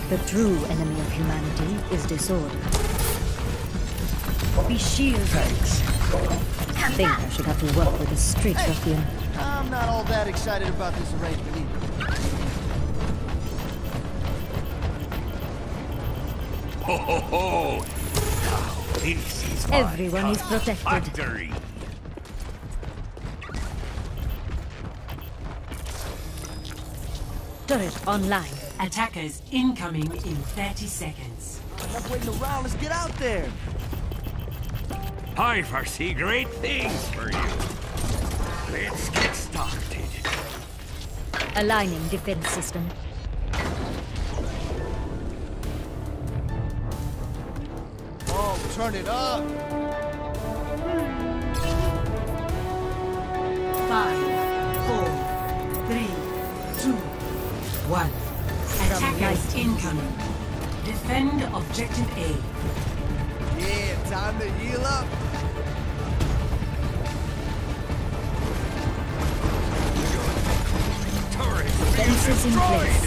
The true enemy of humanity is disorder. Be shielded. Thanks. I think I should have to work with a street ruffian. I'm not all that excited about this arrangement either. Ho ho ho! Now, this is my Everyone is protected. factory. Turret online. Attackers incoming in 30 seconds. Enough waiting around, let's get out there! I foresee great things for you. Let's get started. Aligning defense system. Oh, turn it up! 5, 4, 3, 2, 1. Attackers incoming. Defend objective A. Yeah, time to heal up! Defenses in place.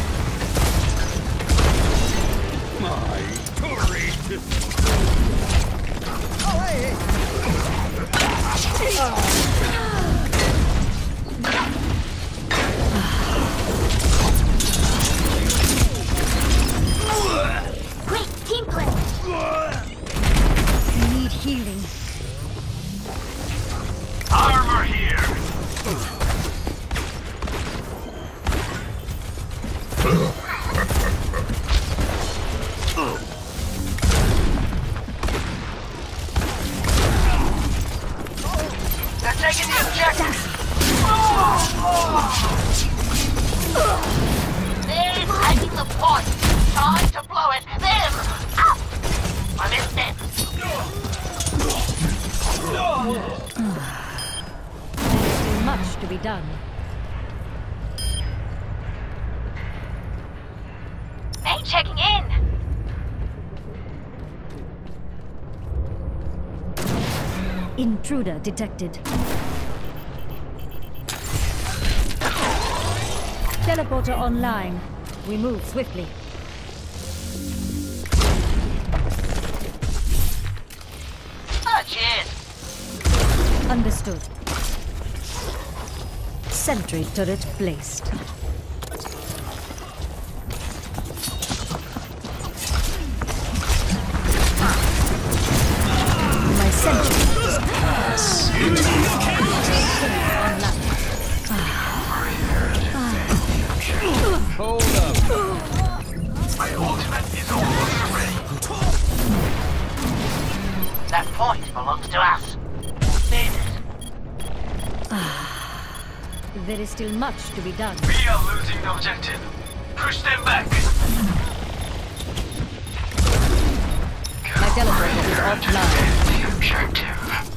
My turret! Oh, hey! Great team play! I need healing. Armor here! They're taking the objective! They're taking the point! Time to blow it! Them! I missed it! There's still much to be done. Hey, checking in! Intruder detected. Teleporter online. We move swiftly. Oh, cheers! Understood. Sentry turret placed. My sentry online. Hold up! My ultimate is almost ready. That point belongs to us. Need it. There is still much to be done. We are losing the objective. Push them back. My teleporter is offline. The objective.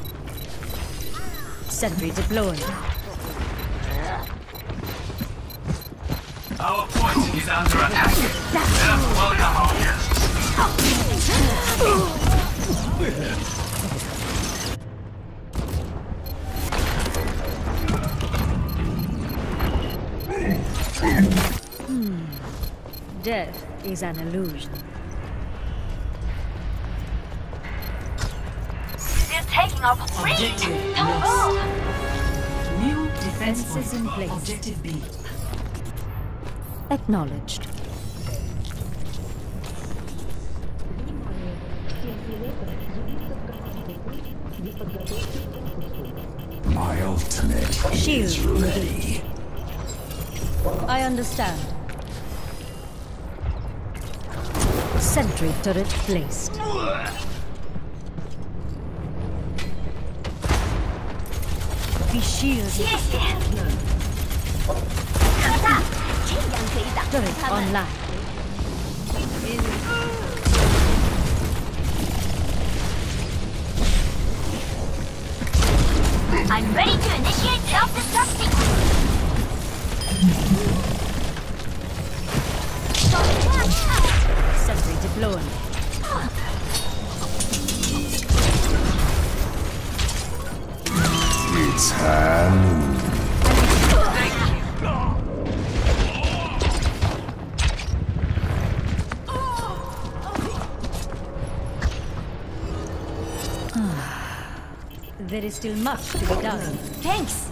Sentry deployed. Our point is under attack. Welcome our guests. Death is an illusion. They're taking our point! Objective Don't lost. move! New defense Defenses point in for place. objective B. Acknowledged. My ultimate Shield is ready. I understand. Sentry turret placed. Be shielded. 谢谢！看大，这样可以挡住 Turret 他们。 online. I'm ready to initiate self-destruct sequence. Sentry deployed. It's Halloween. There is still much to be done. Thanks.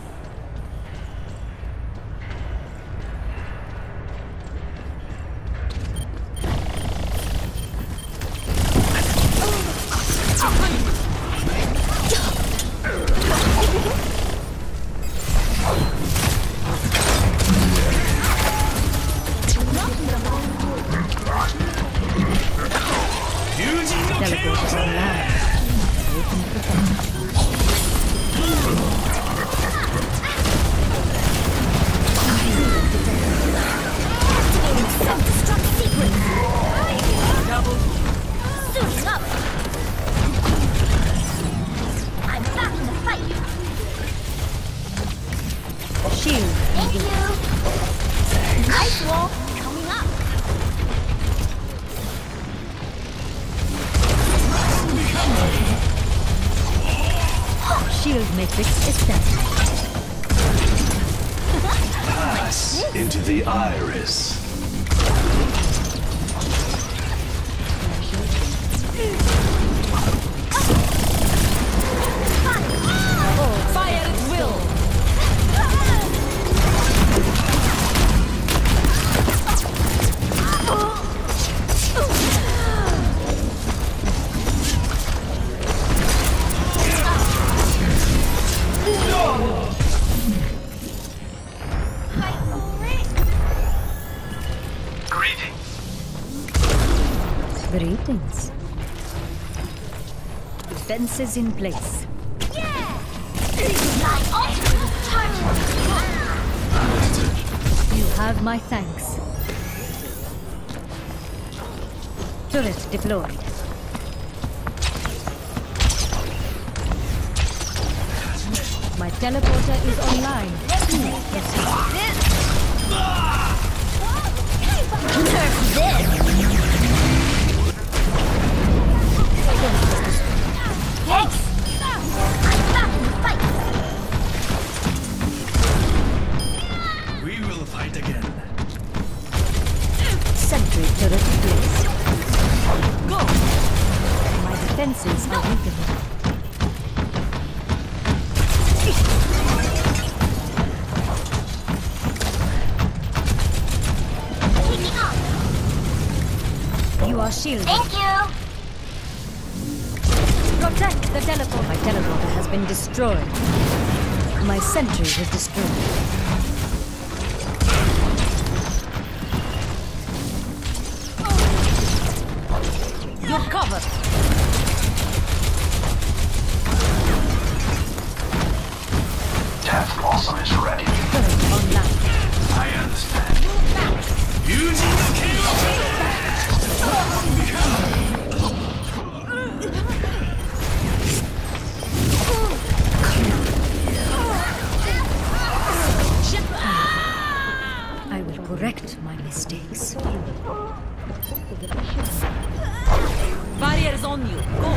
Teleporter online. Open protection. Activating self-destruct sequence. Suiting up. I'm back in the fight. Shield. Thank you. Ice wall coming up. Shield matrix established. Pass into the iris. Fire at will. Greetings. Defenses in place. My ultimate is charging. You have my thanks. Turret deployed. My teleporter is online. Nerf this. Thanks. I'm back in the fight. We will fight again. Sentry turret placed. Go! My defenses are weakened. Taking off. You are shielded. Thank you. Protect the teleporter. My teleporter has been destroyed. My sentry was destroyed. You're covered. Death Blossom is ready. Turret online. I understand. Using the kill! I will correct my mistakes. Barriers on you. Go.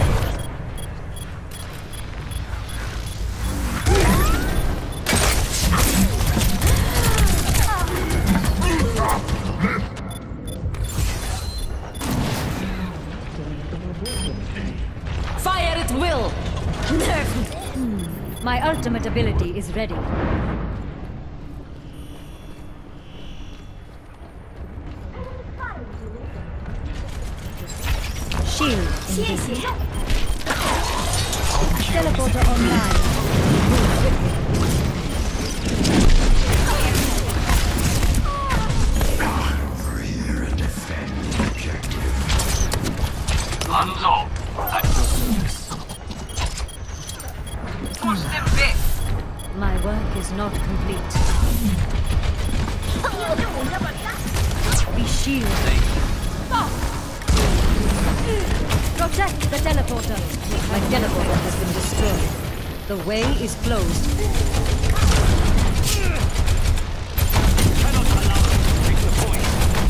Fire at will. Nerf. My ultimate ability is ready. Shield engaged. Teleporter online. Move quickly. Prepare and defend the objective. Hanzo! Push them back. My work is not complete. Be shielded. Protect the teleporter. My teleporter has been destroyed. The way is closed. Cannot allow them to take the point.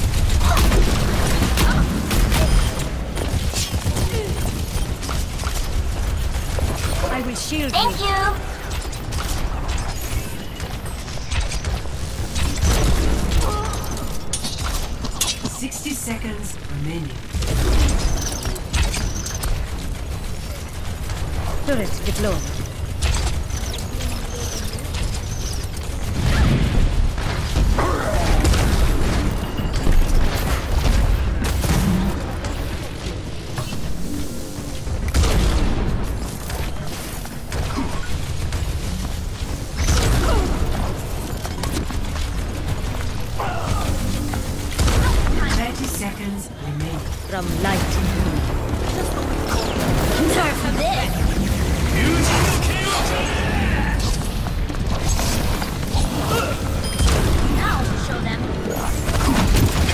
I will shield Thank you. you. 60 seconds remaining. Turret deployed. from light. Nerf this! Now I'll show them.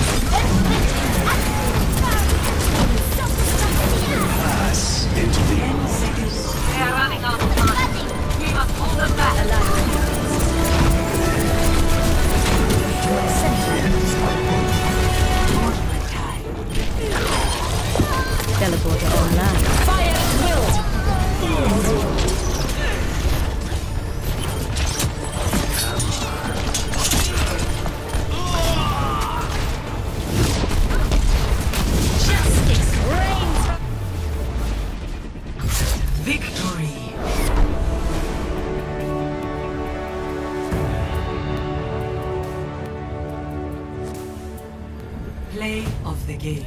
Pass into the 10 seconds. They're running out of time. We must pull them back. Tournament time. Teleporter online. Fire will! Justice reigns from Victory. Play of the game.